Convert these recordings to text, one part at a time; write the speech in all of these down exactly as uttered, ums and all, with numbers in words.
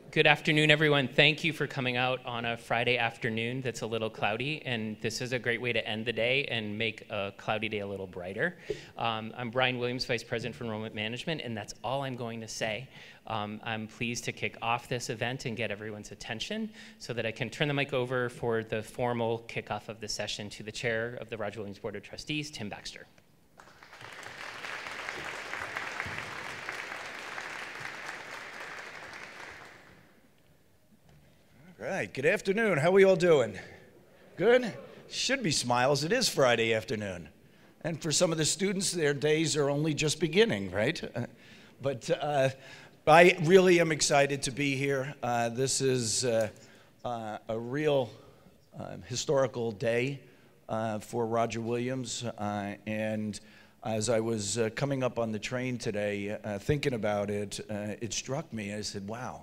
Good afternoon, everyone. Thank you for coming out on a Friday afternoon that's a little cloudy, and this is a great way to end the day and make a cloudy day a little brighter. Um, I'm Brian Williams, Vice President for Enrollment Management, and that's all I'm going to say. Um, I'm pleased to kick off this event and get everyone's attention so that I can turn the mic over for the formal kickoff of the session to the Chair of the Roger Williams Board of Trustees, Tim Baxter. Right, good afternoon. How are we all doing? Good? Should be smiles. It is Friday afternoon. And for some of the students, their days are only just beginning, right? Uh, but uh, I really am excited to be here. Uh, this is uh, uh, a real uh, historical day uh, for Roger Williams. Uh, and as I was uh, coming up on the train today, uh, thinking about it, uh, it struck me. I said, wow.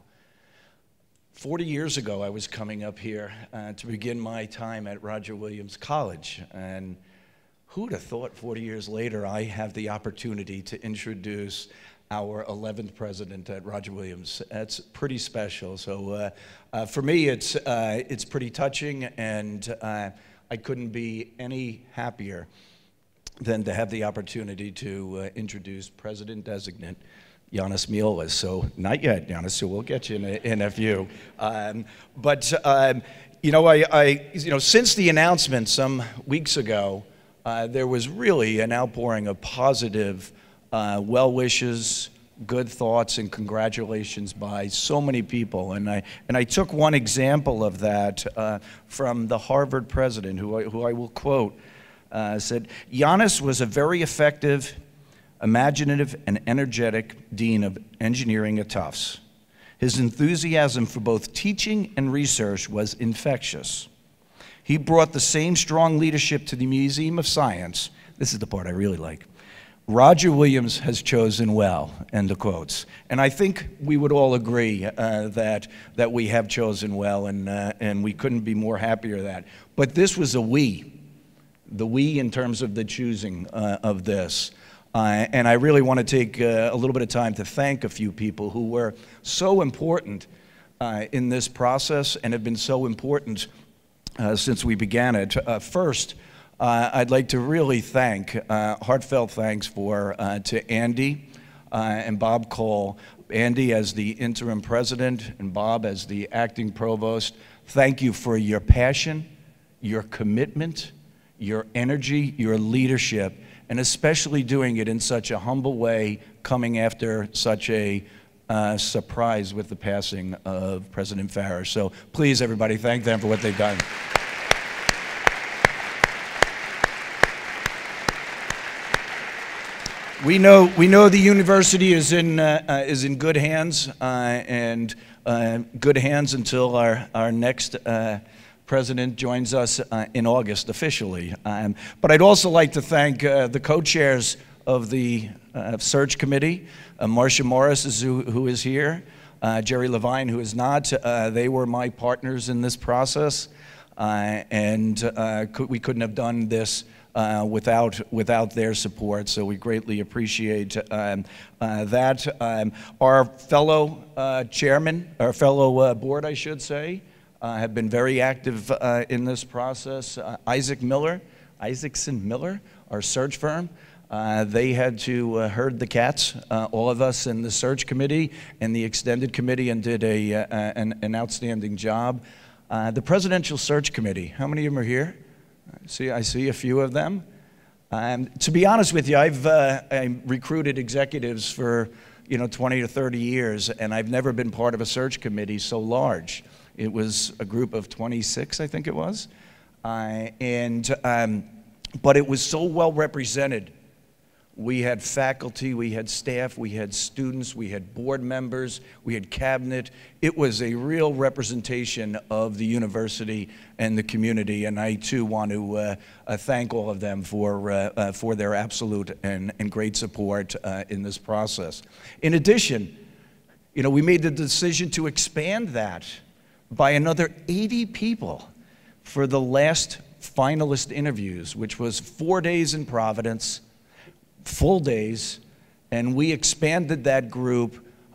forty years ago, I was coming up here uh, to begin my time at Roger Williams College, and who'd have thought forty years later I have the opportunity to introduce our eleventh president at Roger Williams. That's pretty special. So uh, uh, for me, it's, uh, it's pretty touching, and uh, I couldn't be any happier than to have the opportunity to uh, introduce President-designate Miaoulis. So not yet, Giannis, so we'll get you in a, in a few. Um, but, um, you know, I, I, you know, since the announcement some weeks ago, uh, there was really an outpouring of positive uh, well wishes, good thoughts, and congratulations by so many people. And I, and I took one example of that uh, from the Harvard president, who I, who I will quote, uh, said, "Giannis was a very effective, imaginative, and energetic dean of engineering at Tufts. His enthusiasm for both teaching and research was infectious. He brought the same strong leadership to the Museum of Science." This is the part I really like. "Roger Williams has chosen well," end of quotes. And I think we would all agree uh, that, that we have chosen well, and, uh, and we couldn't be more happier that. But this was a we, the we in terms of the choosing uh, of this. Uh, and I really want to take uh, a little bit of time to thank a few people who were so important uh, in this process and have been so important uh, since we began it. Uh, first, uh, I'd like to really thank, uh, heartfelt thanks for uh, to Andy uh, and Bob Cole. Andy as the interim president and Bob as the acting provost. Thank you for your passion, your commitment, your energy, your leadership, and especially doing it in such a humble way, coming after such a uh, surprise with the passing of President Farrar. So please, everybody, thank them for what they've done. We know, we know the university is in, uh, uh, is in good hands, uh, and uh, good hands until our, our next uh, president joins us uh, in August officially. Um, but I'd also like to thank uh, the co-chairs of the uh, search committee, uh, Marcia Morris, is who, who is here, uh, Jerry Levine, who is not. Uh, they were my partners in this process, uh, and uh, could, we couldn't have done this uh, without, without their support, so we greatly appreciate um, uh, that. Um, our fellow uh, chairman, our fellow uh, board, I should say, Uh, have been very active uh, in this process. Uh, Isaac Miller, Isaacson Miller, our search firm, uh, they had to uh, herd the cats, uh, all of us in the search committee and the extended committee, and did a, uh, an, an outstanding job. Uh, the Presidential Search Committee, how many of them are here? I see, I see a few of them. Um, to be honest with you, I've uh, I recruited executives for you know twenty to thirty years, and I've never been part of a search committee so large. It was a group of twenty-six, I think it was, uh, and um, but it was so well represented. We had faculty, we had staff, we had students, we had board members, we had cabinet. It was a real representation of the university and the community, and I too want to uh, uh, thank all of them for, uh, uh, for their absolute and, and great support uh, in this process. In addition, you know, we made the decision to expand that by another eighty people for the last finalist interviews, which was four days in Providence, full days, and we expanded that group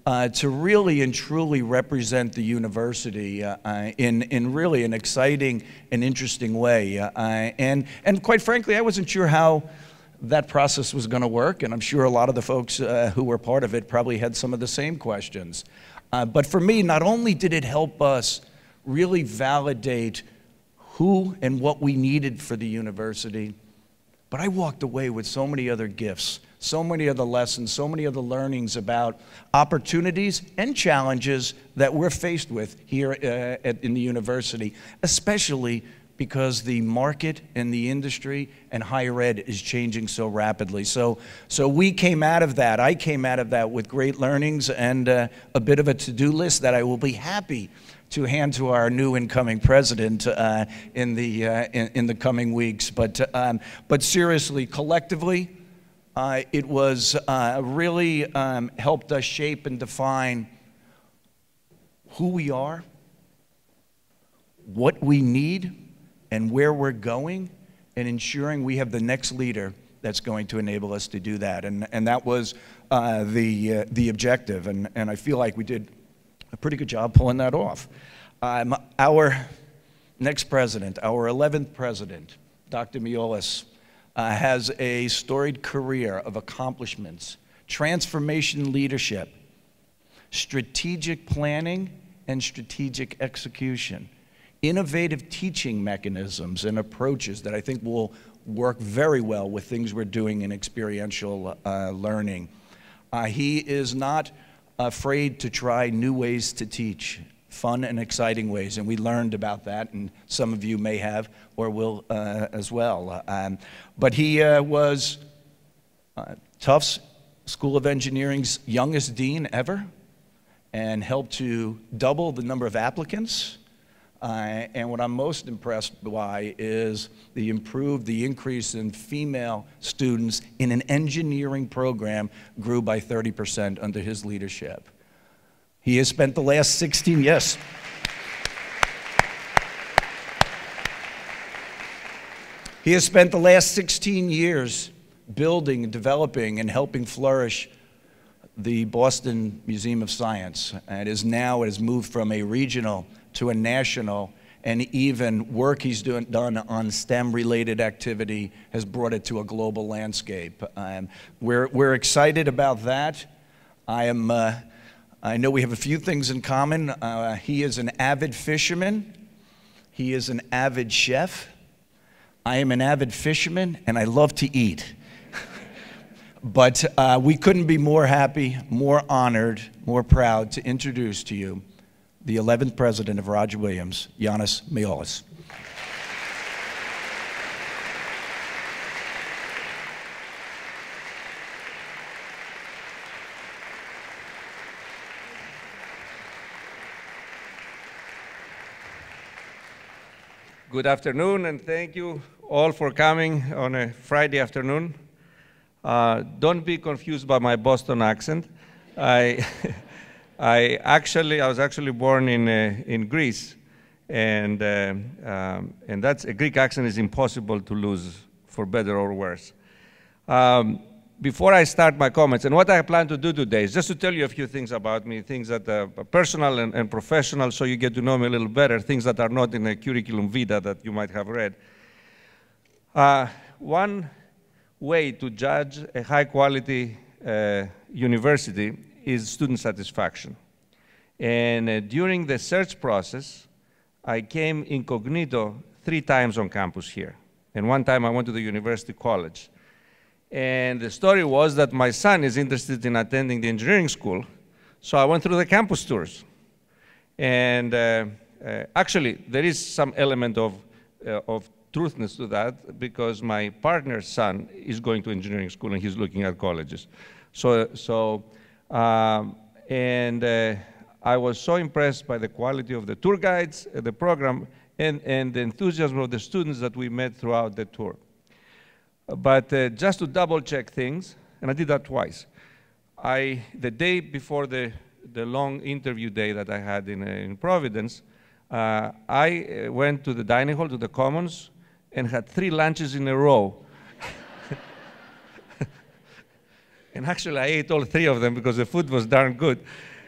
uh, to really and truly represent the university uh, uh, in, in really an exciting and interesting way. Uh, and, and quite frankly, I wasn't sure how that process was going to work, and I'm sure a lot of the folks uh, who were part of it probably had some of the same questions. Uh, but for me, not only did it help us really validate who and what we needed for the university, but I walked away with so many other gifts, so many other lessons, so many other learnings about opportunities and challenges that we're faced with here uh, at, in the university, especially because the market and the industry and higher ed is changing so rapidly. So, so we came out of that, I came out of that with great learnings and uh, a bit of a to-do list that I will be happy to hand to our new incoming president uh, in, the, uh, in, in the coming weeks. But, um, but seriously, collectively, uh, it was uh, really um, helped us shape and define who we are, what we need, and where we're going, and ensuring we have the next leader that's going to enable us to do that. And, and that was uh, the, uh, the objective, and, and I feel like we did a pretty good job pulling that off. Um, our next president, our eleventh president, Doctor Miaoulis, uh, has a storied career of accomplishments, transformation leadership, strategic planning, and strategic execution. Innovative teaching mechanisms and approaches that I think will work very well with things we're doing in experiential uh, learning. Uh, he is not afraid to try new ways to teach, fun and exciting ways, and we learned about that, and some of you may have or will uh, as well. Um, but he uh, was uh, Tufts School of Engineering's youngest dean ever, and helped to double the number of applicants. Uh, and what I'm most impressed by is the improved, the increase in female students in an engineering program grew by thirty percent under his leadership. He has spent the last sixteen, yes. He has spent the last sixteen years building, developing, and helping flourish the Boston Museum of Science. And is now, it has moved from a regional to a national, and even work he's doing, done on STEM-related activity has brought it to a global landscape. Um, we're, we're excited about that. I am, uh, I know we have a few things in common. Uh, he is an avid fisherman. He is an avid chef. I am an avid fisherman, and I love to eat. But uh, we couldn't be more happy, more honored, more proud to introduce to you the eleventh president of Roger Williams, Giannis Miaoulis. Good afternoon, and thank you all for coming on a Friday afternoon. Uh, don't be confused by my Boston accent. I, I actually, I was actually born in uh, in Greece, and uh, um, and that's a Greek accent is impossible to lose, for better or worse. Um, before I start my comments, and what I plan to do today is just to tell you a few things about me, things that are personal and, and professional, so you get to know me a little better, things that are not in a curriculum vitae that you might have read. Uh, one way to judge a high-quality uh, university is student satisfaction. And uh, during the search process, I came incognito three times on campus here. And one time I went to the university college. And the story was that my son is interested in attending the engineering school, so I went through the campus tours. And uh, uh, actually, there is some element of, uh, of truthness to that, because my partner's son is going to engineering school and he's looking at colleges. So, so um, and uh, I was so impressed by the quality of the tour guides, uh, the program, and, and the enthusiasm of the students that we met throughout the tour. But uh, just to double check things, and I did that twice, I, the day before the, the long interview day that I had in, uh, in Providence, uh, I went to the dining hall, to the Commons, and had three lunches in a row. And actually, I ate all three of them because the food was darn good.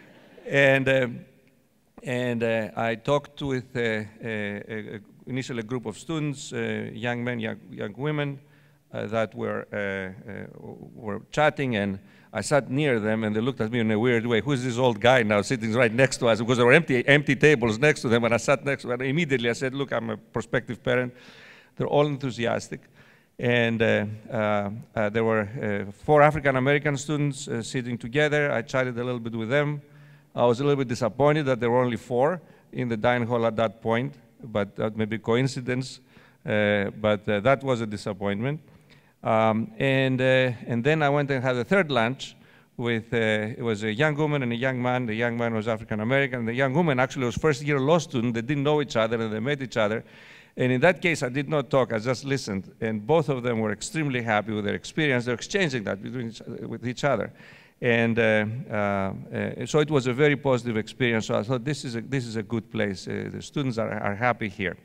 and uh, and uh, I talked with uh, uh, initially a group of students, uh, young men, young, young women, uh, that were uh, uh, were chatting, and I sat near them, and they looked at me in a weird way. Who's this old guy now sitting right next to us? Because there were empty, empty tables next to them, and I sat next to them. Immediately I said, look, I'm a prospective parent. They're all enthusiastic. And uh, uh, uh, there were uh, four African-American students uh, sitting together. I chatted a little bit with them. I was a little bit disappointed that there were only four in the dining hall at that point, but that may be coincidence. Uh, but uh, that was a disappointment. Um, and, uh, and then I went and had a third lunch with, uh, it was a young woman and a young man. The young man was African-American. The young woman actually was first-year law student. They didn't know each other, and they met each other. And in that case, I did not talk. I just listened. And both of them were extremely happy with their experience. They're exchanging that between each, with each other. And uh, uh, uh, so it was a very positive experience. So I thought, this is a, this is a good place. Uh, the students are, are happy here.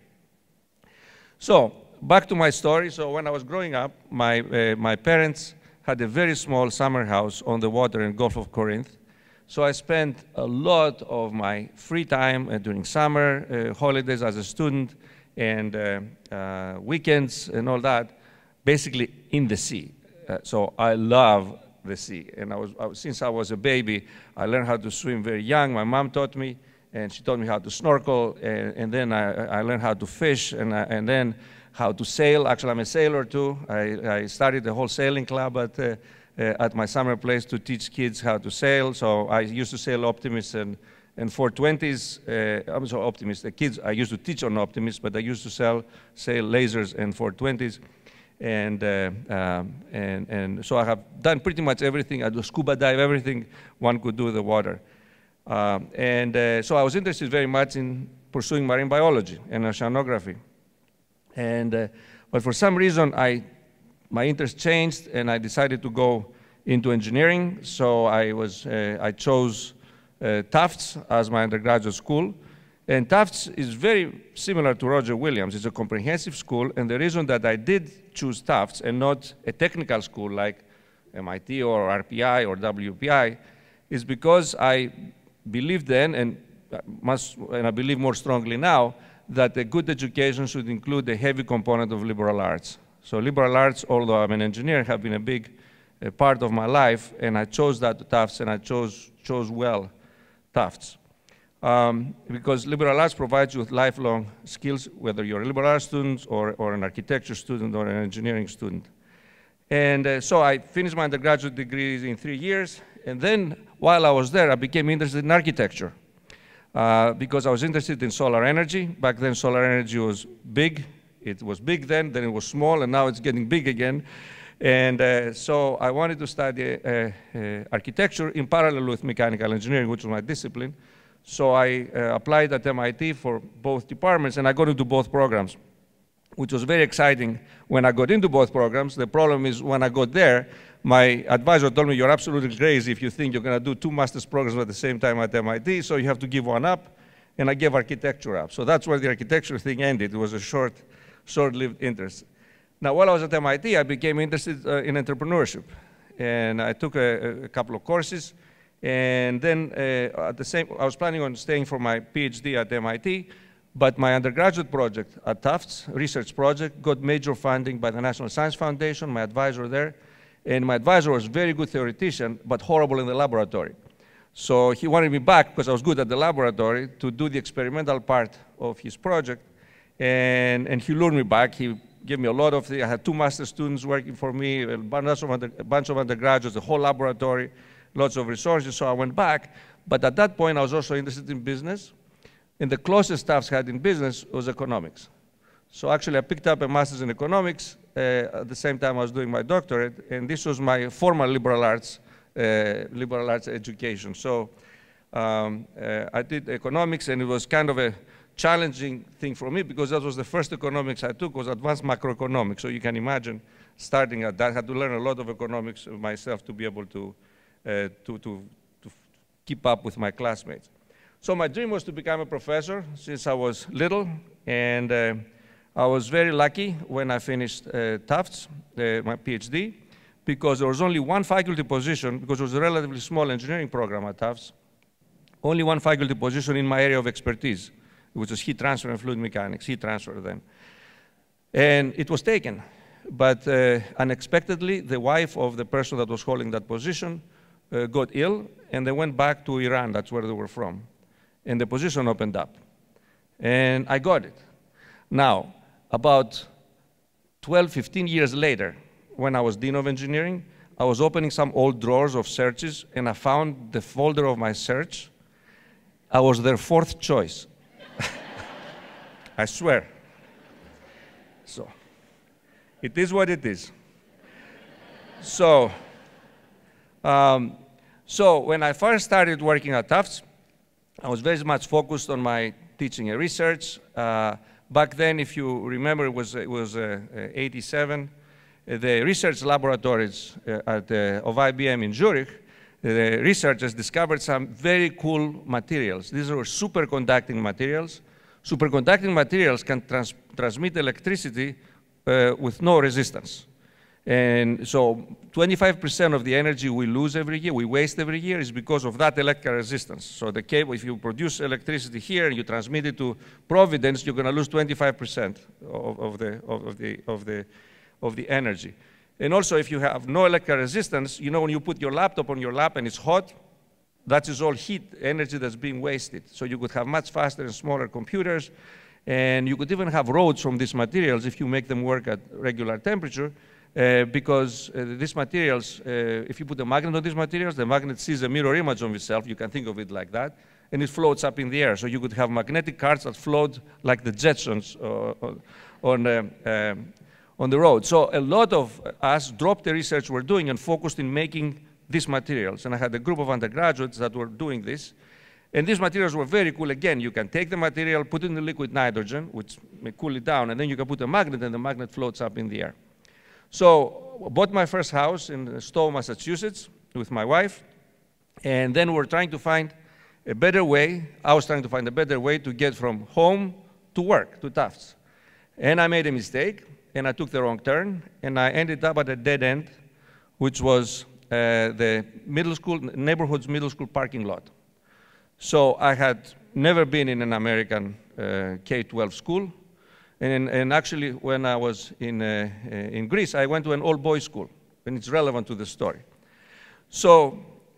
So back to my story. So when I was growing up, my, uh, my parents had a very small summer house on the water in Gulf of Corinth. So I spent a lot of my free time uh, during summer uh, holidays as a student and uh, uh, weekends and all that, basically in the sea. Uh, so I love the sea. And I was, I was, since I was a baby, I learned how to swim very young. My mom taught me, and she taught me how to snorkel, and, and then I, I learned how to fish, and, I, and then how to sail. Actually, I'm a sailor too. I, I started the whole sailing club at, uh, uh, at my summer place to teach kids how to sail. So I used to sail Optimist and, and four twenties. Uh, I'm sorry, Optimist. The kids, I used to teach on Optimist, but I used to sell, sail lasers and four twenties. And, uh, um, and, and so I have done pretty much everything. I do scuba dive, everything one could do in the water. Um, and uh, so I was interested very much in pursuing marine biology and oceanography. And, uh, but for some reason, I, my interest changed, and I decided to go into engineering. So I, was, uh, I chose uh, Tufts as my undergraduate school. And Tufts is very similar to Roger Williams. It's a comprehensive school, and the reason that I did choose Tufts and not a technical school like M I T or R P I or W P I is because I believed then, and, must, and I believe more strongly now, that a good education should include a heavy component of liberal arts. So liberal arts, although I'm an engineer, have been a big uh, part of my life, and I chose that to Tufts, and I chose, chose well Tufts. Um, because liberal arts provides you with lifelong skills, whether you're a liberal arts student or, or an architecture student or an engineering student. And uh, so I finished my undergraduate degree in three years, and then while I was there, I became interested in architecture uh, because I was interested in solar energy. Back then, solar energy was big. It was big then, then it was small, and now it's getting big again. And uh, so I wanted to study uh, uh, architecture in parallel with mechanical engineering, which was my discipline. So I uh, applied at M I T for both departments, and I got into both programs, which was very exciting when I got into both programs. The problem is when I got there, my advisor told me, you're absolutely crazy if you think you're going to do two master's programs at the same time at M I T, so you have to give one up, and I gave architecture up. So that's where the architecture thing ended. It was a short, short-lived interest. Now, while I was at M I T, I became interested uh, in entrepreneurship, and I took a, a couple of courses. And then uh, at the same, I was planning on staying for my PhD at M I T, but my undergraduate project at Tufts, research project, got major funding by the National Science Foundation, my advisor there. And my advisor was a very good theoretician, but horrible in the laboratory. So he wanted me back, because I was good at the laboratory, to do the experimental part of his project. And, and he lured me back. He gave me a lot of, the, I had two master students working for me, a bunch of, under, a bunch of undergraduates, the whole laboratory. Lots of resources, so I went back. But at that point, I was also interested in business. And the closest Tufts had in business was economics. So actually, I picked up a master's in economics uh, at the same time I was doing my doctorate. And this was my formal liberal arts, uh, liberal arts education. So um, uh, I did economics, and it was kind of a challenging thing for me, because that was the first economics I took, was advanced macroeconomics. So you can imagine starting at that, I had to learn a lot of economics myself to be able to Uh, to, to, to keep up with my classmates. So my dream was to become a professor since I was little, and uh, I was very lucky when I finished uh, Tufts, uh, my PhD, because there was only one faculty position, because it was a relatively small engineering program at Tufts. only one faculty position in my area of expertise, which was heat transfer and fluid mechanics, heat transfer then. And it was taken. But uh, unexpectedly, the wife of the person that was holding that position uh, got ill, and they went back to Iran. That's where they were from. And the position opened up. And I got it. Now, about twelve, fifteen years later, when I was Dean of Engineering, I was opening some old drawers of searches, and I found the folder of my search. I was their fourth choice. I swear. So, it is what it is. So, um, so when I first started working at Tufts, I was very much focused on my teaching and research. Uh, back then, if you remember, it was, it was uh, eighty-seven. The research laboratories uh, at, uh, of I B M in Zurich, the researchers discovered some very cool materials. These were superconducting materials. Superconducting materials can trans transmit electricity uh, with no resistance. And so twenty-five percent of the energy we lose every year, we waste every year, is because of that electrical resistance. So the cable, if you produce electricity here and you transmit it to Providence, you're going to lose twenty-five percent of, of, the, of, the, of, the, of the energy. And also, if you have no electrical resistance, you know when you put your laptop on your lap and it's hot, that is all heat, energy that's being wasted. So you could have much faster and smaller computers, and you could even have roads from these materials if you make them work at regular temperature, uh, because uh, these materials, uh, if you put a magnet on these materials, the magnet sees a mirror image of itself, you can think of it like that, and it floats up in the air. So you could have magnetic cards that float like the Jetsons uh, on, uh, um, on the road. So a lot of us dropped the research we're doing and focused in making these materials. And I had a group of undergraduates that were doing this. And these materials were very cool. Again, you can take the material, put it in the liquid nitrogen, which may cool it down, and then you can put a magnet, and the magnet floats up in the air. So I bought my first house in Stowe, Massachusetts, with my wife. And then we're trying to find a better way. I was trying to find a better way to get from home to work, to Tufts. And I made a mistake, and I took the wrong turn, and I ended up at a dead end, which was Uh, the middle school, neighborhood's middle school parking lot. So I had never been in an American uh, K twelve school. And, and actually, when I was in, uh, in Greece, I went to an all-boys school, and it's relevant to the story. So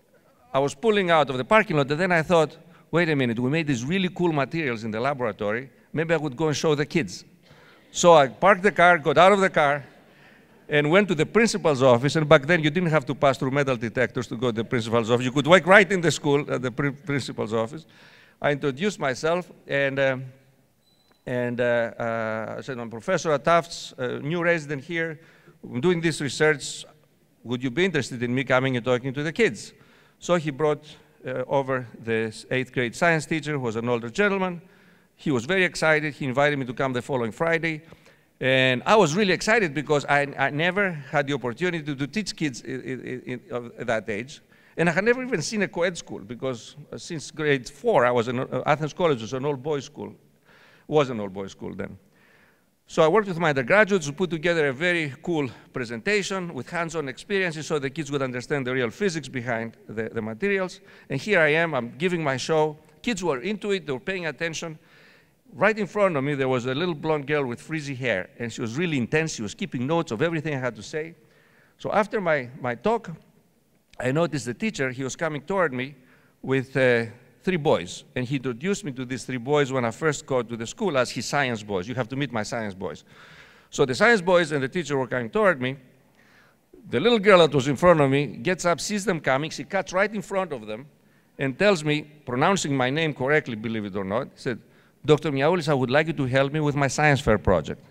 I was pulling out of the parking lot, and then I thought, wait a minute, we made these really cool materials in the laboratory. Maybe I would go and show the kids. So I parked the car, got out of the car, and went to the principal's office. And back then, you didn't have to pass through metal detectors to go to the principal's office. You could walk right in the school at the pr principal's office. I introduced myself, and, uh, and uh, uh, I said, I'm a professor at Tufts, uh, new resident here. I'm doing this research. Would you be interested in me coming and talking to the kids? So he brought uh, over the eighth grade science teacher, who was an older gentleman. He was very excited. He invited me to come the following Friday. And I was really excited because I, I never had the opportunity to, to teach kids in, in, in, of that age. And I had never even seen a co-ed school, because since grade four, I was in uh, Athens College, was an all-boys school. Was an all-boys school then. So I worked with my undergraduates to put together a very cool presentation with hands-on experiences so the kids would understand the real physics behind the, the materials. And here I am, I'm giving my show. Kids were into it, they were paying attention. Right in front of me, there was a little blonde girl with frizzy hair, and she was really intense. She was keeping notes of everything I had to say. So after my, my talk, I noticed the teacher, he was coming toward me with uh, three boys. And he introduced me to these three boys when I first got to the school as his science boys. You have to meet my science boys. So the science boys and the teacher were coming toward me. The little girl that was in front of me gets up, sees them coming. She cuts right in front of them and tells me, pronouncing my name correctly, believe it or not, said, Doctor Miaoulis, I would like you to help me with my science fair project.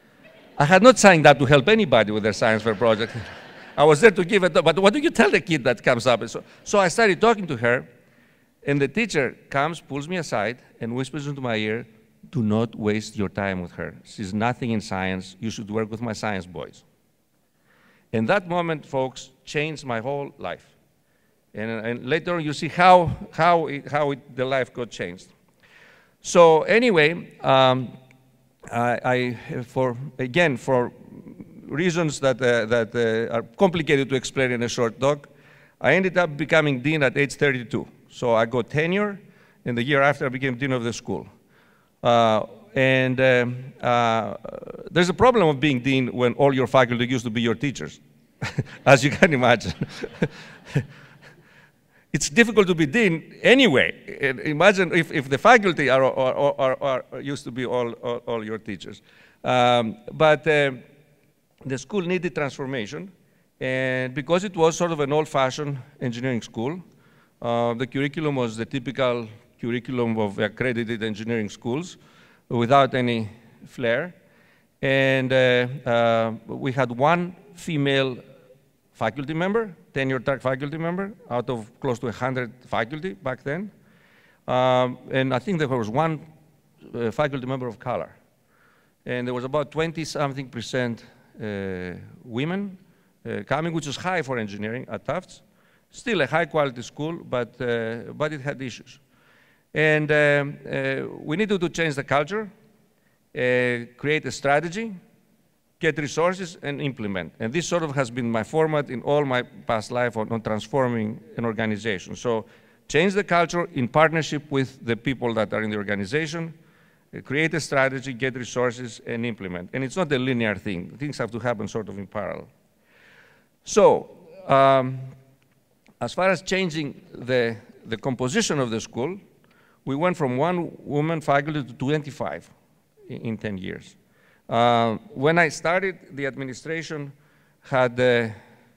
I had not signed up to help anybody with their science fair project. I was there to give it, but what do you tell the kid that comes up? So, so I started talking to her, and the teacher comes, pulls me aside, and whispers into my ear, do not waste your time with her. She's nothing in science. You should work with my science boys. And that moment, folks, changed my whole life. And, and later on, you see how, how, it, how it, the life got changed. So anyway, um, I, I, for, again, for reasons that, uh, that uh, are complicated to explain in a short talk, I ended up becoming dean at age thirty-two. So I got tenure, and the year after I became dean of the school. Uh, and um, uh, there's a problem of being dean when all your faculty used to be your teachers, as you can imagine. It's difficult to be dean anyway. Imagine if, if the faculty are, are, are, are, are used to be all, all, all your teachers. Um, but uh, the school needed transformation, and because it was sort of an old-fashioned engineering school, uh, the curriculum was the typical curriculum of accredited engineering schools without any flair. And uh, uh, we had one female faculty member, tenure track faculty member, out of close to one hundred faculty back then. Um, and I think there was one uh, faculty member of color. And there was about twenty something percent uh, women uh, coming, which is high for engineering at Tufts. Still a high quality school, but, uh, but it had issues. And um, uh, we needed to change the culture, uh, create a strategy, get resources, and implement. And this sort of has been my format in all my past life on, on transforming an organization. So change the culture in partnership with the people that are in the organization, uh, create a strategy, get resources, and implement. And it's not a linear thing. Things have to happen sort of in parallel. So um, as far as changing the, the composition of the school, we went from one woman faculty to twenty-five in, in ten years. Uh, when I started, the administration had uh,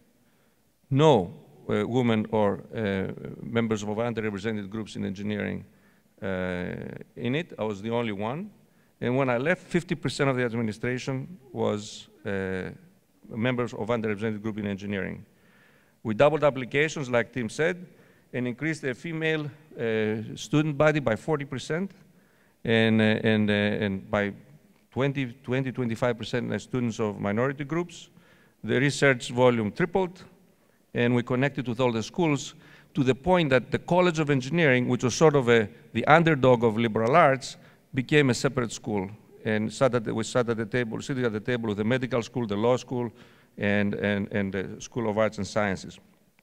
no uh, women or uh, members of underrepresented groups in engineering uh, in it. I was the only one. And when I left, fifty percent of the administration was uh, members of underrepresented group in engineering. We doubled applications, like Tim said, and increased the female uh, student body by forty percent, and, uh, and, uh, and by twenty, twenty-five percent students of minority groups. The research volume tripled, and we connected with all the schools to the point that the College of Engineering, which was sort of a, the underdog of liberal arts, became a separate school. And sat at the, we sat at the table, sitting at the table with the medical school, the law school, and, and, and the School of Arts and Sciences.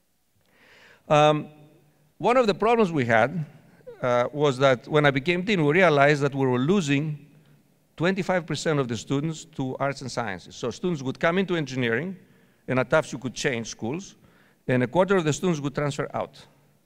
Um, one of the problems we had uh, was that when I became dean, we realized that we were losing twenty-five percent of the students to arts and sciences. So students would come into engineering, and at Tufts you could change schools, and a quarter of the students would transfer out.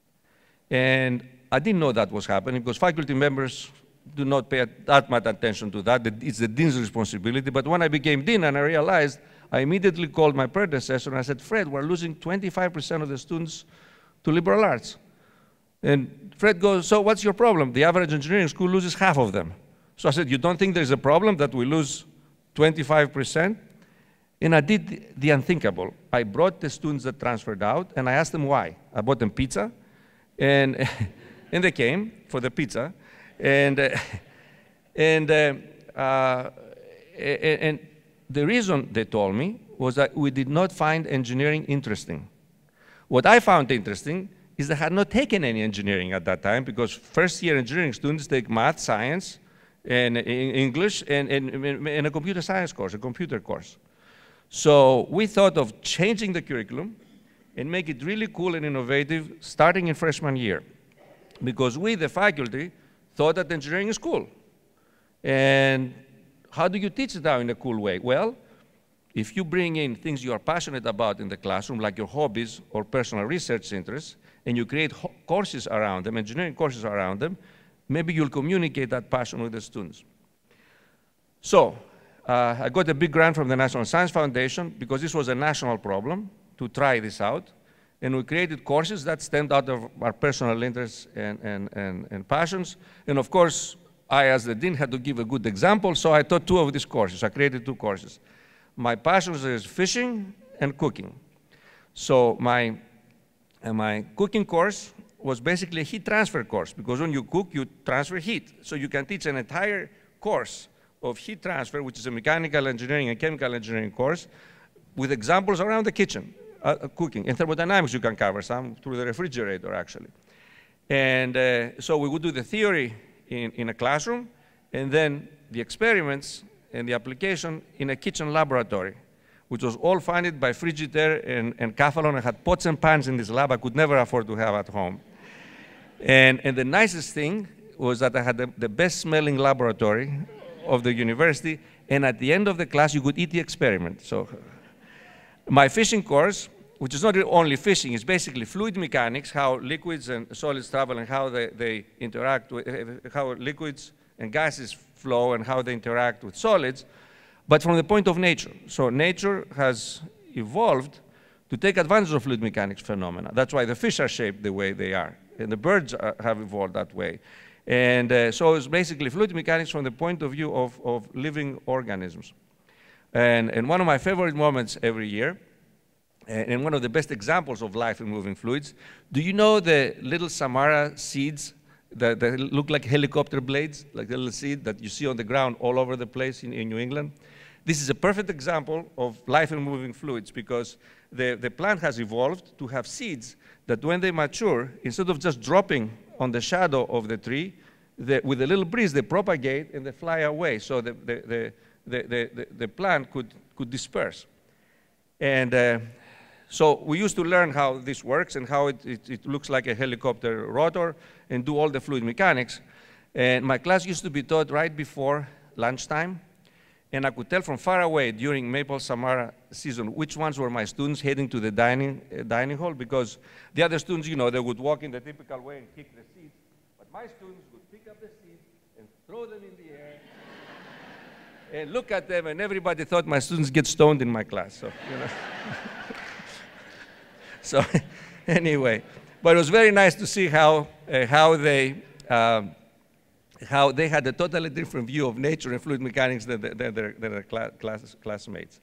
And I didn't know that was happening because faculty members do not pay that much attention to that. It's the dean's responsibility. But when I became dean and I realized, I immediately called my predecessor and I said, Fred, we're losing twenty-five percent of the students to liberal arts. And Fred goes, so what's your problem? The average engineering school loses half of them. So I said, you don't think there's a problem that we lose twenty-five percent? And I did the unthinkable. I brought the students that transferred out, and I asked them why. I bought them pizza, and, and they came for the pizza. And, uh, and, uh, uh, and the reason, they told me, was that we did not find engineering interesting. What I found interesting is they had not taken any engineering at that time, because first-year engineering students take math, science, and English, and, and, and a computer science course, a computer course. So we thought of changing the curriculum and make it really cool and innovative starting in freshman year. Because we, the faculty, thought that engineering is cool. And how do you teach it now in a cool way? Well, if you bring in things you are passionate about in the classroom, like your hobbies or personal research interests, and you create courses around them, engineering courses around them, maybe you'll communicate that passion with the students. So uh, I got a big grant from the National Science Foundation because this was a national problem to try this out. And we created courses that stemmed out of our personal interests and, and, and, and passions. And of course, I, as the dean, had to give a good example, so I taught two of these courses. I created two courses. My passions is fishing and cooking. So my, uh, my cooking course was basically a heat transfer course, because when you cook, you transfer heat. So you can teach an entire course of heat transfer, which is a mechanical engineering and chemical engineering course, with examples around the kitchen. Uh, cooking. In thermodynamics, you can cover some through the refrigerator, actually. And uh, so we would do the theory in, in a classroom, and then the experiments and the application in a kitchen laboratory, which was all funded by Frigidaire and, and Cathalon. I had pots and pans in this lab I could never afford to have at home. And, and the nicest thing was that I had the, the best smelling laboratory of the university, and at the end of the class, you could eat the experiment. So my fishing course, which is not only fishing, it's basically fluid mechanics, how liquids and solids travel and how they, they interact with, how liquids and gases flow and how they interact with solids, but from the point of nature. So nature has evolved to take advantage of fluid mechanics phenomena. That's why the fish are shaped the way they are, and the birds are, have evolved that way. And uh, so it's basically fluid mechanics from the point of view of, of living organisms. And, and one of my favorite moments every year, and one of the best examples of life in moving fluids, do you know the little Samara seeds that, that look like helicopter blades, like the little seed that you see on the ground all over the place in, in New England? This is a perfect example of life in moving fluids because the, the plant has evolved to have seeds that when they mature, instead of just dropping on the shadow of the tree, the, with a little breeze, they propagate and they fly away. So the, the, the, the, the, the plant could, could disperse. And uh, so we used to learn how this works and how it, it, it looks like a helicopter rotor and do all the fluid mechanics. And my class used to be taught right before lunchtime. And I could tell from far away during Maple Samara season which ones were my students heading to the dining, uh, dining hall, because the other students, you know, they would walk in the typical way and kick the seats. But my students would pick up the seats and throw them in the air and look at them, and everybody thought my students get stoned in my class. So, you know. So anyway, but it was very nice to see how, uh, how they um, how they had a totally different view of nature and fluid mechanics than, than, than their, than their class, class, classmates.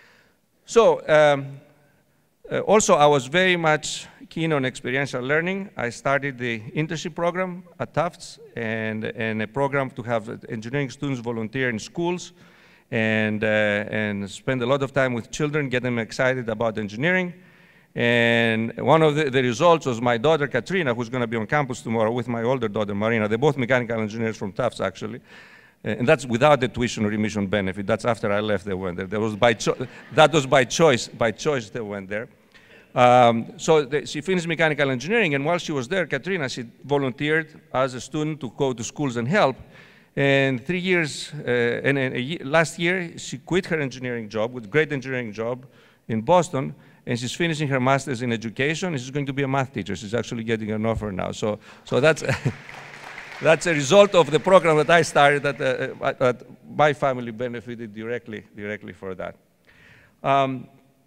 So um, uh, also I was very much keen on experiential learning. I started the internship program at Tufts and, and a program to have engineering students volunteer in schools and, uh, and spend a lot of time with children, get them excited about engineering. And one of the, the results was my daughter, Katrina, who's going to be on campus tomorrow with my older daughter, Marina. They're both mechanical engineers from Tufts, actually. And that's without the tuition or remission benefit. That's after I left, they went there. That was by, cho that was by choice. By choice, they went there. Um, so the, she finished mechanical engineering, and while she was there, Katrina, she volunteered as a student to go to schools and help. And three years, uh, and, and a year, last year, she quit her engineering job, with great engineering job in Boston, and she's finishing her master's in education, and she's going to be a math teacher. She's actually getting an offer now. So, so that's, that's a result of the program that I started that, uh, that my family benefited directly, directly for that. Um,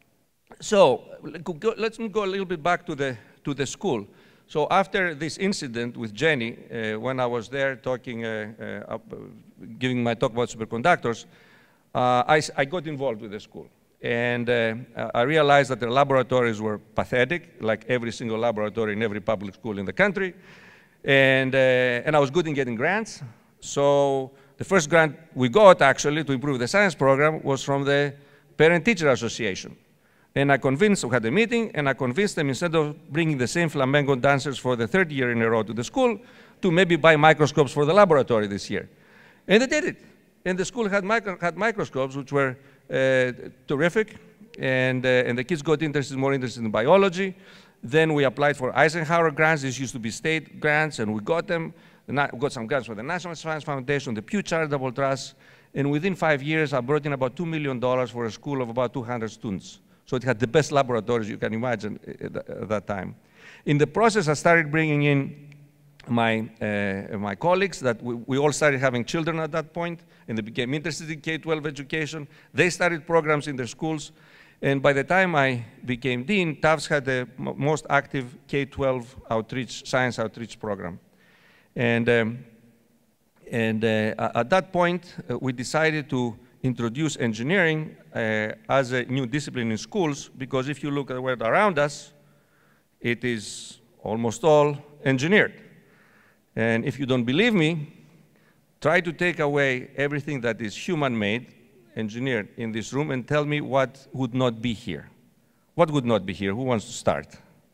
so let's go a little bit back to the, to the school. So after this incident with Jenny, uh, when I was there talking, uh, uh, up, uh, giving my talk about superconductors, uh, I, I got involved with the school. And uh, I realized that the laboratories were pathetic, like every single laboratory in every public school in the country. And, uh, and I was good in getting grants. So the first grant we got, actually, to improve the science program was from the Parent-Teacher Association. And I convinced, we had a meeting, and I convinced them, instead of bringing the same flamenco dancers for the third year in a row to the school, to maybe buy microscopes for the laboratory this year. And they did it. And the school had, micro had microscopes, which were Uh, terrific, and, uh, and the kids got interested, more interested in biology. Then we applied for Eisenhower grants. These used to be state grants, and we got them. We got some grants for the National Science Foundation, the Pew Charitable Trust, and within five years, I brought in about two million dollars for a school of about two hundred students. So it had the best laboratories you can imagine at that time. In the process, I started bringing in my, uh, my colleagues, that we, we all started having children at that point, and they became interested in K twelve education. They started programs in their schools, and by the time I became dean, Tufts had the most active K twelve outreach, science outreach program. And, um, and uh, at that point, uh, we decided to introduce engineering uh, as a new discipline in schools, because if you look at the world around us, it is almost all engineered. And if you don't believe me, try to take away everything that is human-made, engineered in this room, and tell me what would not be here. What would not be here? Who wants to start?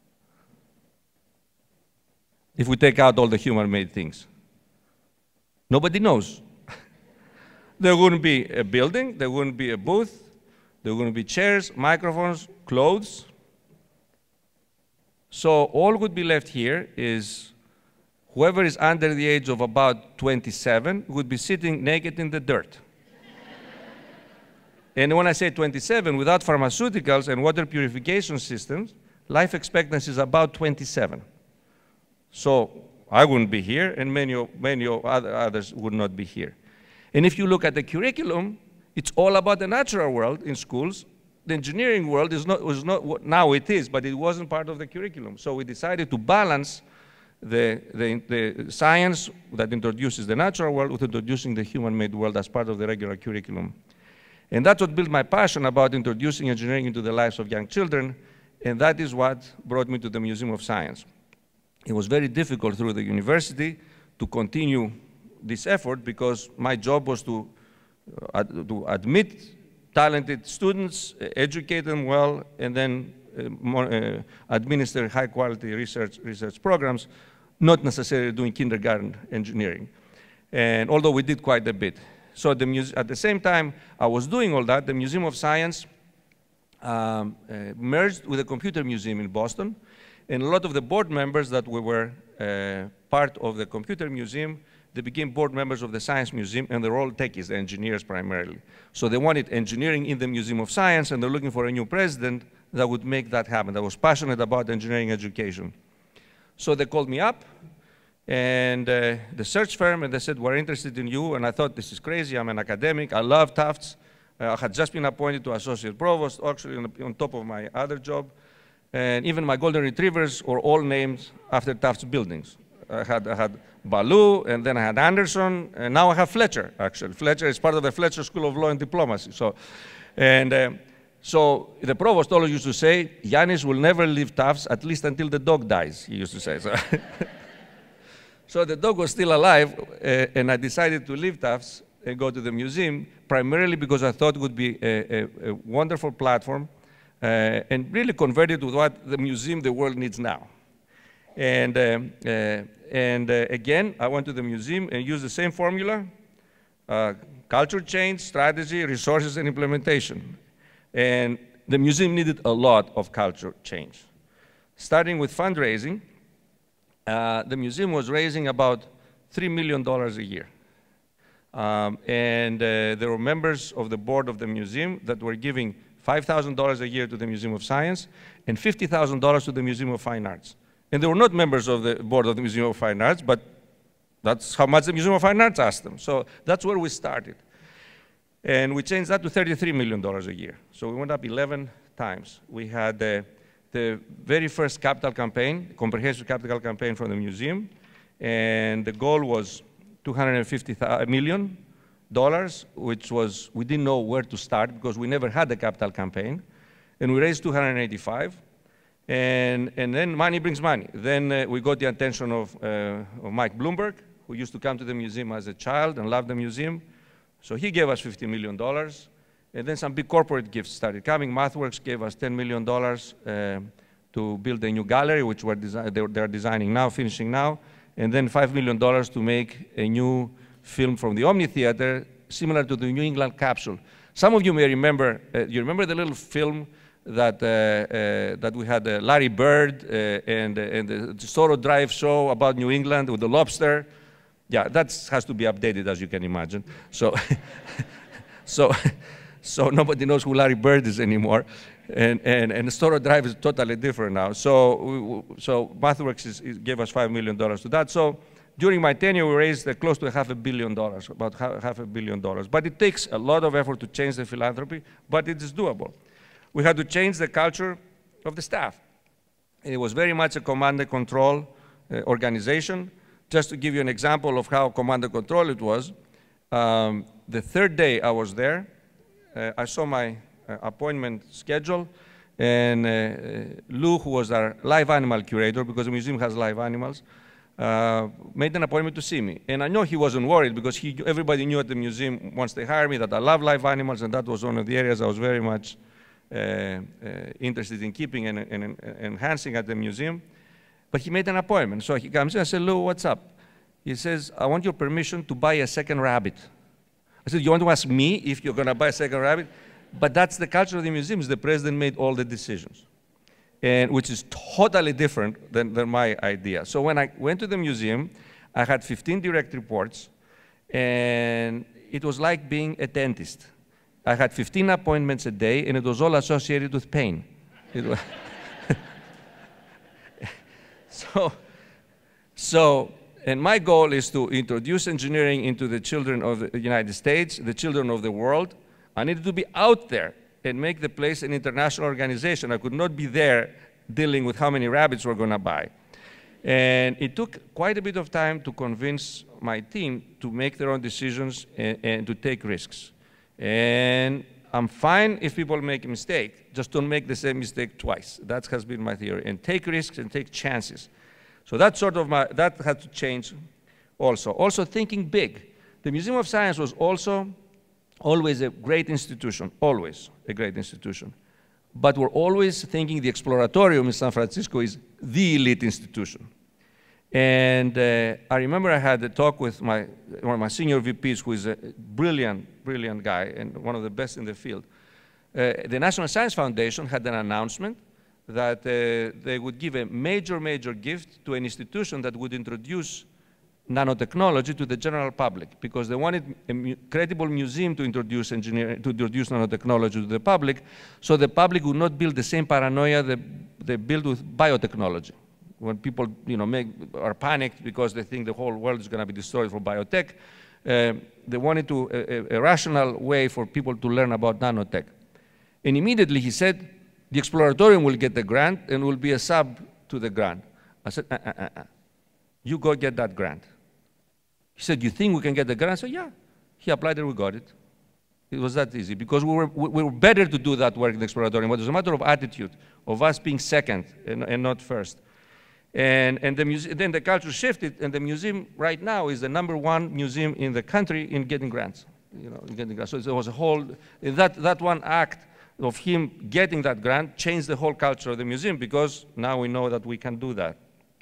If we take out all the human-made things. Nobody knows. There wouldn't be a building, there wouldn't be a booth, there wouldn't be chairs, microphones, clothes. So all would be left here is whoever is under the age of about twenty-seven would be sitting naked in the dirt. And when I say twenty-seven, without pharmaceuticals and water purification systems, life expectancy is about twenty-seven. So I wouldn't be here, and many, many other others would not be here. And if you look at the curriculum, it's all about the natural world in schools. The engineering world is not, was not, now it is, but it wasn't part of the curriculum. So we decided to balance the, the, the science that introduces the natural world with introducing the human-made world as part of the regular curriculum. And that's what built my passion about introducing engineering into the lives of young children, and that is what brought me to the Museum of Science. It was very difficult through the university to continue this effort because my job was to, uh, to admit talented students, uh, educate them well, and then uh, more, uh, administer high-quality research, research programs, not necessarily doing kindergarten engineering. And although we did quite a bit. So the muse at the same time I was doing all that, the Museum of Science um, uh, merged with the Computer Museum in Boston, and a lot of the board members that we were uh, part of the Computer Museum, they became board members of the Science Museum, and they're all techies, the engineers primarily. So they wanted engineering in the Museum of Science, and they're looking for a new president that would make that happen, that was passionate about engineering education. So they called me up, and uh, the search firm, and they said, we're interested in you, and I thought, this is crazy, I'm an academic, I love Tufts. Uh, I had just been appointed to associate provost, actually on, on top of my other job. And even my golden retrievers were all named after Tufts buildings. I had, I had Baloo, and then I had Anderson, and now I have Fletcher, actually. Fletcher is part of the Fletcher School of Law and Diplomacy. So, and uh, so the provost always used to say, Yanis will never leave Tufts, at least until the dog dies, he used to say. So, so the dog was still alive, uh, and I decided to leave Tufts and go to the museum, primarily because I thought it would be a, a, a wonderful platform Uh, and really converted to what the museum the world needs now. And, um, uh, and uh, again, I went to the museum and used the same formula, uh, culture change, strategy, resources, and implementation. And the museum needed a lot of culture change. Starting with fundraising, uh, the museum was raising about three million dollars a year. Um, and uh, there were members of the board of the museum that were giving five thousand dollars a year to the Museum of Science and fifty thousand dollars to the Museum of Fine Arts. And they were not members of the board of the Museum of Fine Arts, but that's how much the Museum of Fine Arts asked them. So that's where we started. And we changed that to thirty-three million dollars a year. So we went up eleven times. We had uh, the very first capital campaign, comprehensive capital campaign from the museum, and the goal was two hundred fifty million dollars, which was, we didn't know where to start because we never had a capital campaign. And we raised two hundred eighty-five. And, and then money brings money. Then uh, we got the attention of, uh, of Mike Bloomberg, who used to come to the museum as a child and loved the museum. So he gave us fifty million dollars. And then some big corporate gifts started coming. MathWorks gave us ten million dollars uh, to build a new gallery, which we're they're, they're designing now, finishing now. And then five million dollars to make a new film from the Omni Theater, similar to the New England capsule. Some of you may remember, uh, you remember the little film that, uh, uh, that we had uh, Larry Bird uh, and, uh, and the Storrow Drive show about New England with the lobster. Yeah, that has to be updated, as you can imagine. So, so, so nobody knows who Larry Bird is anymore. And, and, and the Storrow Drive is totally different now. So, we, so MathWorks is, is gave us five million dollars to that. So during my tenure, we raised uh, close to a half a billion dollars, about half, half a billion dollars. But it takes a lot of effort to change the philanthropy, but it is doable. We had to change the culture of the staff. It was very much a command and control uh, organization. Just to give you an example of how command and control it was, um, the third day I was there, uh, I saw my uh, appointment schedule, and uh, Lou, who was our live animal curator, because the museum has live animals, uh, made an appointment to see me. And I know he wasn't worried, because he, everybody knew at the museum, once they hired me, that I love live animals, and that was one of the areas I was very much uh, uh, interested in keeping and, and, and enhancing at the museum. But he made an appointment. So he comes in, I said, Lou, what's up? He says, I want your permission to buy a second rabbit. I said, you want to ask me if you're going to buy a second rabbit? But that's the culture of the museums. The president made all the decisions. and which is totally different than, than my idea. So when I went to the museum, I had fifteen direct reports, and it was like being a dentist. I had fifteen appointments a day, and it was all associated with pain. It was so, so, and my goal is to introduce engineering into the children of the United States, the children of the world. I needed to be out there and make the place an international organization. I could not be there dealing with how many rabbits we're going to buy. And it took quite a bit of time to convince my team to make their own decisions and, and to take risks. And I'm fine if people make a mistake, just don't make the same mistake twice. That has been my theory. And take risks and take chances. So that's sort of my, that had to change also. Also thinking big. The Museum of Science was also always a great institution, always a great institution. But we're always thinking the Exploratorium in San Francisco is the elite institution. And uh, I remember I had a talk with my, one of my senior V Ps, who is a brilliant, brilliant guy and one of the best in the field. Uh, the National Science Foundation had an announcement that uh, they would give a major, major gift to an institution that would introduce nanotechnology to the general public, because they wanted a mu credible museum to introduce engineering, to introduce nanotechnology to the public, so the public would not build the same paranoia that they build with biotechnology. When people, you know, make, are panicked because they think the whole world is going to be destroyed for biotech, uh, they wanted to a, a rational way for people to learn about nanotech. And immediately he said, the Exploratorium will get the grant and will be a sub to the grant. I said, uh, uh, uh, uh. You go get that grant. He said, you think we can get the grant? I said, yeah. He applied and we got it. It was that easy, because we were, we were better to do that work in the Exploratorium, but it was a matter of attitude, of us being second and, and not first. And, and the muse then the culture shifted, and the museum right now is the number one museum in the country in getting grants. You know, in getting grants. So there was a whole, that, that one act of him getting that grant changed the whole culture of the museum, because now we know that we can do that.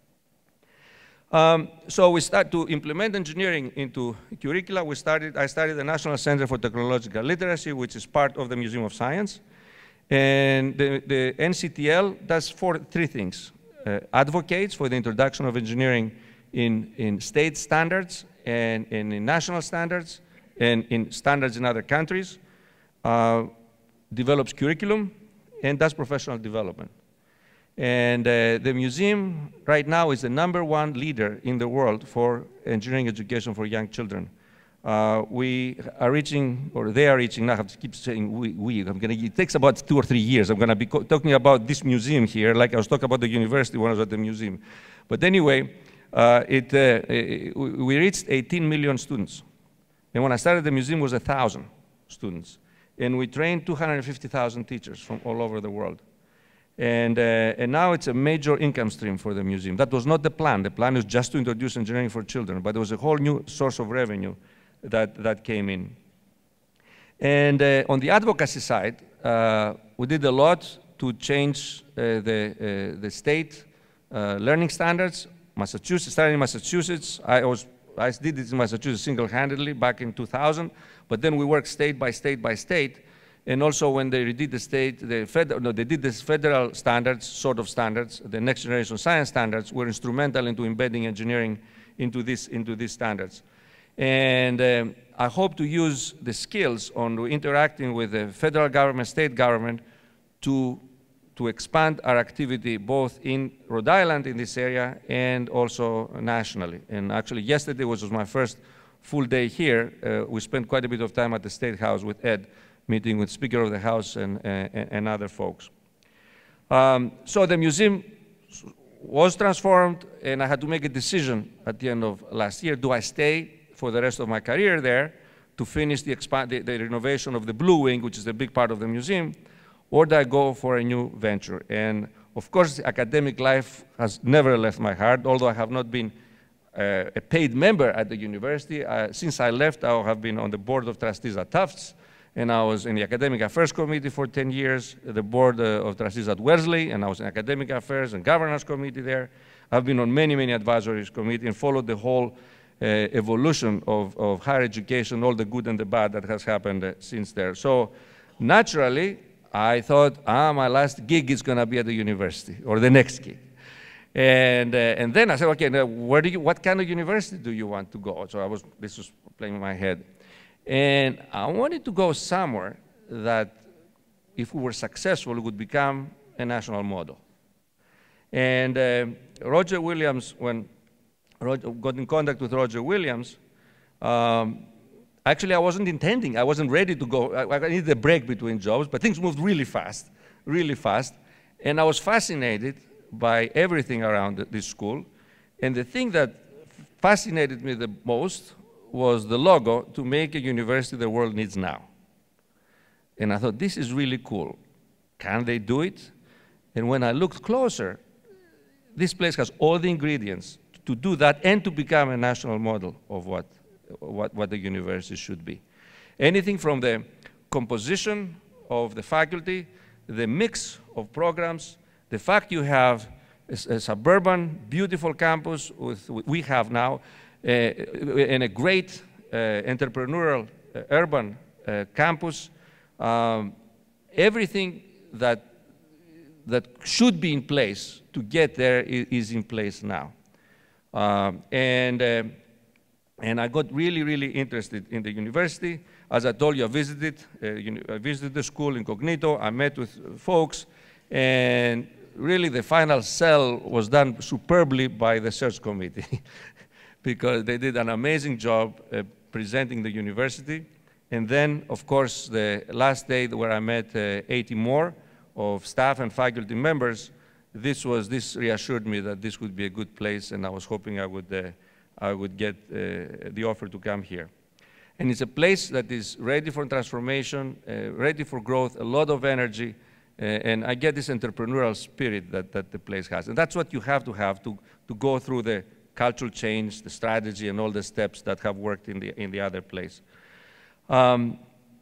Um, so we start to implement engineering into curricula. We started, I started the National Center for Technological Literacy, which is part of the Museum of Science. And the, the N C T L does four, three things. Uh, advocates for the introduction of engineering in, in state standards and, and in national standards and in standards in other countries, uh, develops curriculum, and does professional development. And uh, the museum right now is the number one leader in the world for engineering education for young children. Uh, we are reaching, or they are reaching, now I have to keep saying we, we. I'm gonna, it takes about two or three years. I'm going to be talking about this museum here, like I was talking about the university when I was at the museum. But anyway, uh, it, uh, it, we reached eighteen million students. And when I started the museum, it was one thousand students. And we trained two hundred fifty thousand teachers from all over the world. And, uh, and now it's a major income stream for the museum. That was not the plan. The plan was just to introduce engineering for children, but there was a whole new source of revenue that, that came in. And uh, on the advocacy side, uh, we did a lot to change uh, the, uh, the state uh, learning standards. Massachusetts, starting in Massachusetts, I, was, I did it in Massachusetts single-handedly back in two thousand, but then we worked state by state by state. And also when they redid the state, the federal, no, they did this federal standards, sort of standards, the next generation science standards were instrumental into embedding engineering into, this, into these standards. And um, I hope to use the skills on interacting with the federal government, state government, to, to expand our activity both in Rhode Island in this area and also nationally. And actually yesterday was my first full day here. Uh, we spent quite a bit of time at the State House with Ed, meeting with Speaker of the House and, and, and other folks. Um, so the museum was transformed, and I had to make a decision at the end of last year. Do I stay for the rest of my career there to finish the, expand, the, the renovation of the Blue Wing, which is a big part of the museum, or do I go for a new venture? And of course, academic life has never left my heart, although I have not been uh, a paid member at the university. Uh, since I left, I have been on the board of trustees at Tufts, and I was in the Academic Affairs Committee for ten years, the board uh, of trustees at Wellesley, and I was in Academic Affairs and Governance Committee there. I've been on many, many advisories committees and followed the whole uh, evolution of, of higher education, all the good and the bad that has happened uh, since there. So naturally, I thought, ah, my last gig is going to be at the university, or the next gig. And, uh, and then I said, okay, now where do you, what kind of university do you want to go? So I was, this was playing in my head. And I wanted to go somewhere that, if we were successful, would become a national model. And uh, Roger Williams, when Roger got in contact with Roger Williams, um, actually I wasn't intending, I wasn't ready to go. I, I needed a break between jobs, but things moved really fast, really fast. And I was fascinated by everything around this school. And the thing that fascinated me the most was the logo, to make a university the world needs now. And I thought, this is really cool. Can they do it? And when I looked closer, this place has all the ingredients to do that and to become a national model of what, what, what the university should be. Anything from the composition of the faculty, the mix of programs, the fact you have a, a suburban, beautiful campus with, we have now, uh, and a great uh, entrepreneurial uh, urban uh, campus, um, everything that, that should be in place to get there is in place now. Um, and, uh, and I got really, really interested in the university. As I told you, I visited, uh, I visited the school incognito, I met with folks, and really the final sell was done superbly by the search committee because they did an amazing job uh, presenting the university. And then, of course, the last day where I met uh, eighty more of staff and faculty members, this was, this reassured me that this would be a good place, and I was hoping I would, uh, I would get uh, the offer to come here. And it's a place that is ready for transformation, uh, ready for growth, a lot of energy, uh, and I get this entrepreneurial spirit that, that the place has. And that's what you have to have to, to go through the cultural change, the strategy, and all the steps that have worked in the, in the other place. Um,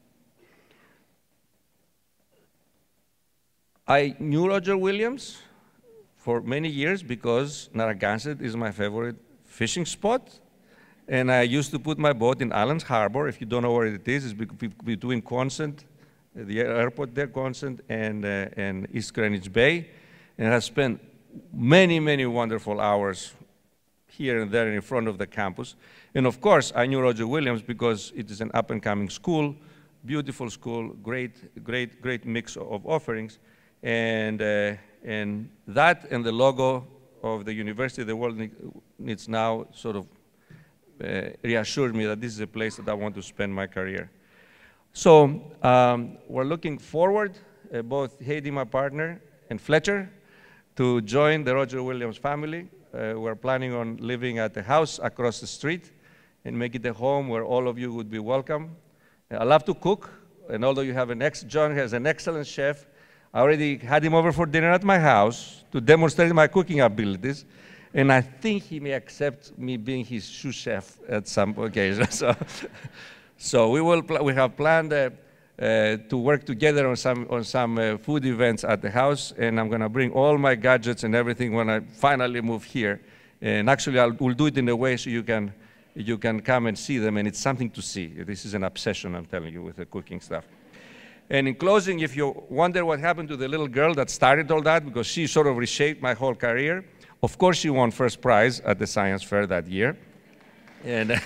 I knew Roger Williams for many years because Narragansett is my favorite fishing spot. And I used to put my boat in Allen's Harbor. If you don't know where it is, it's between Quonset, the airport there, Quonset, and, uh, and East Greenwich Bay. And I spent many, many wonderful hours here and there in front of the campus. And of course, I knew Roger Williams because it is an up-and-coming school, beautiful school, great, great, great mix of offerings. And, uh, and that and the logo of the university the world needs now sort of uh, reassured me that this is a place that I want to spend my career. So um, we're looking forward, uh, both Heidi, my partner, and Fletcher, to join the Roger Williams family. Uh, we're planning on living at a house across the street and make it a home where all of you would be welcome. I love to cook, and although you have an ex, John has an excellent chef, I already had him over for dinner at my house to demonstrate my cooking abilities, and I think he may accept me being his sous chef at some occasion. So, so we will we have planned uh, uh, to work together on some on some uh, food events at the house, and I'm going to bring all my gadgets and everything when I finally move here. And actually, I'll we'll do it in a way so you can you can come and see them, and it's something to see. This is an obsession, I'm telling you, with the cooking stuff. And in closing, if you wonder what happened to the little girl that started all that, because she sort of reshaped my whole career, of course she won first prize at the science fair that year. And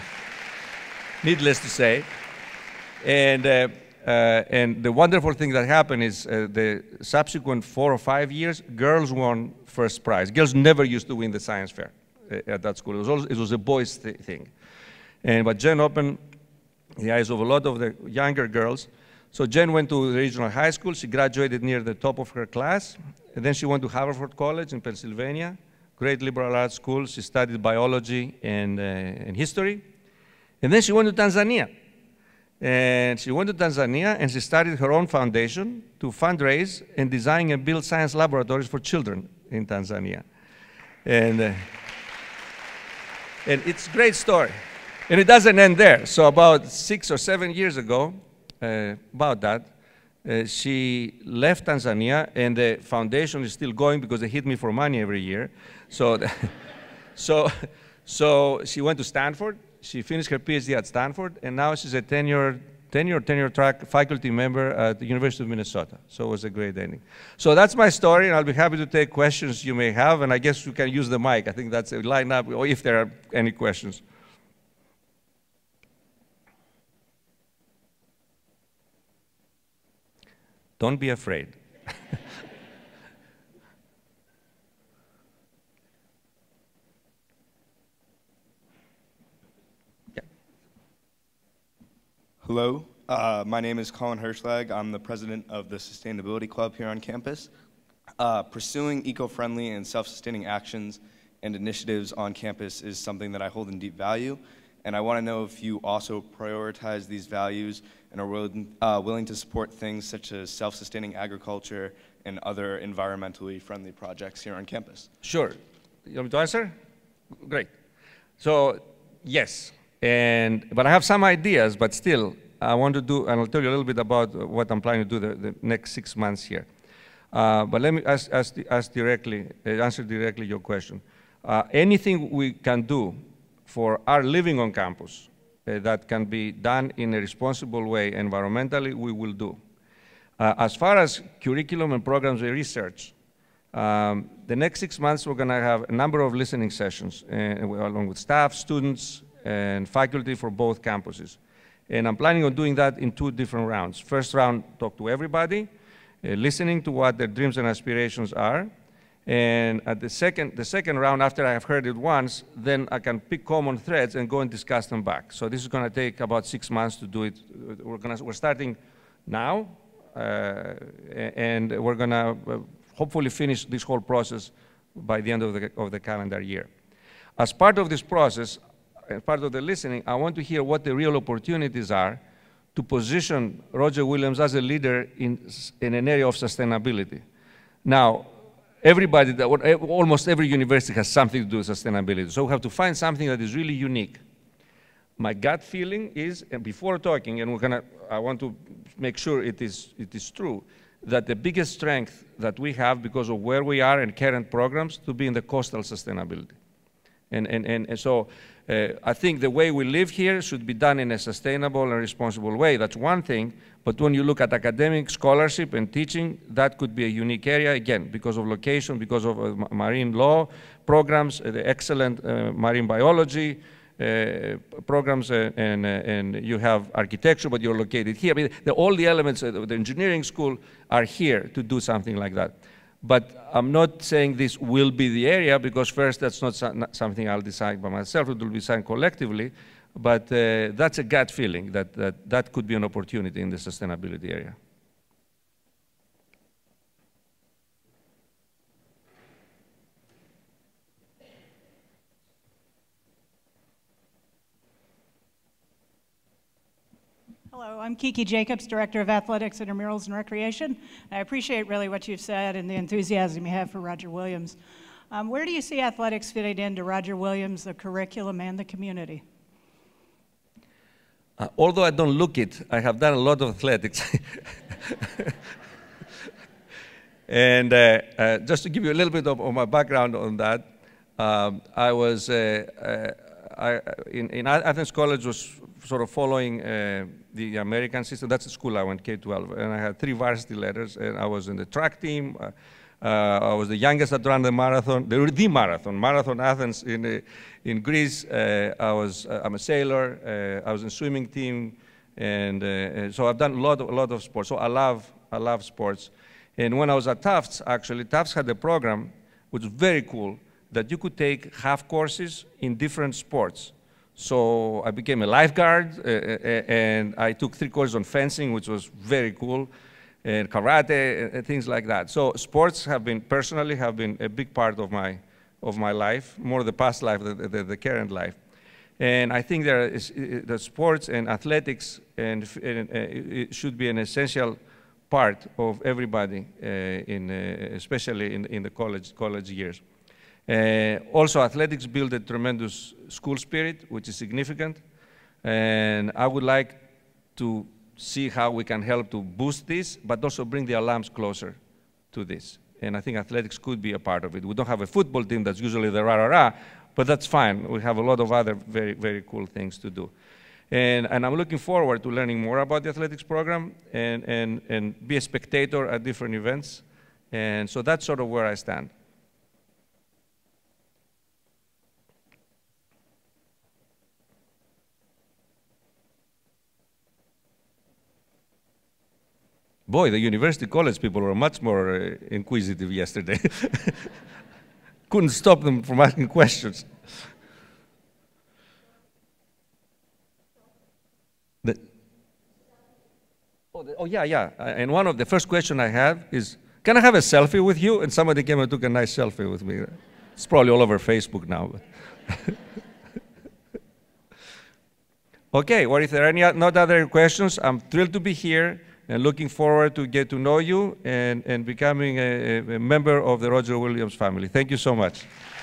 needless to say. And, uh, uh, and the wonderful thing that happened is uh, the subsequent four or five years, girls won first prize. Girls never used to win the science fair uh, at that school. It was, always, it was a boys' th thing. And, but Jen opened the eyes of a lot of the younger girls. So Jen went to the regional high school. She graduated near the top of her class. And then she went to Haverford College in Pennsylvania, great liberal arts school. She studied biology and, uh, and history. And then she went to Tanzania. And she went to Tanzania and she started her own foundation to fundraise and design and build science laboratories for children in Tanzania. And, uh, and it's a great story. And it doesn't end there. So about six or seven years ago, Uh, about that, uh, she left Tanzania, and the foundation is still going because they hit me for money every year. So, so, so she went to Stanford. She finished her PhD at Stanford, and now she's a tenured, tenure, tenure track faculty member at the University of Minnesota. So it was a great ending. So that's my story, and I'll be happy to take questions you may have, and I guess you can use the mic. I think that's a line up, or if there are any questions. Don't be afraid. Hello, uh, my name is Colin Hirschlag. I'm the president of the Sustainability Club here on campus. Uh, pursuing eco-friendly and self-sustaining actions and initiatives on campus is something that I hold in deep value, and I want to know if you also prioritize these values and are willing, uh, willing to support things such as self-sustaining agriculture and other environmentally friendly projects here on campus. Sure. You want me to answer? Great. So, yes. And, but I have some ideas, but still, I want to do, and I'll tell you a little bit about what I'm planning to do the, the next six months here. Uh, but let me ask, ask, ask directly, uh, answer directly your question. Uh, anything we can do for our living on campus uh, that can be done in a responsible way environmentally, we will do. Uh, as far as curriculum and programs and research, um, the next six months we're going to have a number of listening sessions uh, along with staff, students, and faculty for both campuses. And I'm planning on doing that in two different rounds. First round, talk to everybody, uh, listening to what their dreams and aspirations are. And at the second, the second round, after I have heard it once, then I can pick common threads and go and discuss them back. So this is going to take about six months to do it. We're, gonna, we're starting now, uh, and we're going to uh, hopefully finish this whole process by the end of the, of the calendar year. As part of this process, as part of the listening, I want to hear what the real opportunities are to position Roger Williams as a leader in, in an area of sustainability. Now, everybody, that, almost every university has something to do with sustainability, so we have to find something that is really unique. My gut feeling is, and before talking, and we're gonna, I want to make sure it is, it is true, that the biggest strength that we have because of where we are and current programs to be in the coastal sustainability. And, and, and, and so uh, I think the way we live here should be done in a sustainable and responsible way. That's one thing. But when you look at academic scholarship and teaching, that could be a unique area, again, because of location, because of uh, marine law programs, uh, the excellent uh, marine biology uh, programs, uh, and, uh, and you have architecture, but you're located here. I mean, the, all the elements of the engineering school are here to do something like that. But I'm not saying this will be the area, because first, that's not, so, not something I'll decide by myself. It will be decided collectively. But uh, that's a gut feeling that, that that could be an opportunity in the sustainability area. Hello, I'm Kiki Jacobs, Director of Athletics, Intramurals, and Recreation. I appreciate really what you've said and the enthusiasm you have for Roger Williams. Um, where do you see athletics fitting into Roger Williams, the curriculum, and the community? Uh, although I don't look it, I have done a lot of athletics. And uh, uh, just to give you a little bit of, of my background on that, um, I was, uh, uh, I, in, in Athens College was sort of following uh, the American system. That's the school I went, K twelve, and I had three varsity letters, and I was in the track team. Uh, uh, I was the youngest that ran the marathon, the, the marathon, Marathon Athens in, uh, in Greece. Uh, I was, uh, I'm a sailor. Uh, I was in swimming team, and uh, so I've done a lot of, a lot of sports. So I love, I love sports. And when I was at Tufts, actually, Tufts had a program which was very cool, that you could take half courses in different sports. So I became a lifeguard, uh, and I took three courses on fencing, which was very cool, and karate, and things like that. So sports have been, personally, have been a big part of my, of my life, more the past life than the, the, the current life. And I think there is, the sports and athletics and, and uh, it should be an essential part of everybody, uh, in, uh, especially in, in the college, college years. Uh, also, athletics build a tremendous school spirit, which is significant. And I would like to see how we can help to boost this, but also bring the alums closer to this. And I think athletics could be a part of it. We don't have a football team that's usually the rah-rah-rah, but that's fine. We have a lot of other very, very cool things to do. And, and I'm looking forward to learning more about the athletics program and, and, and be a spectator at different events. And so that's sort of where I stand. Boy, the university college people were much more uh, inquisitive yesterday. Couldn't stop them from asking questions. The, oh, the, oh, yeah, yeah. Uh, and one of the first questions I have is, can I have a selfie with you? And somebody came and took a nice selfie with me. It's probably all over Facebook now. Okay, well, if there are any not other questions, I'm thrilled to be here and looking forward to get to know you and, and becoming a, a member of the Roger Williams family. Thank you so much.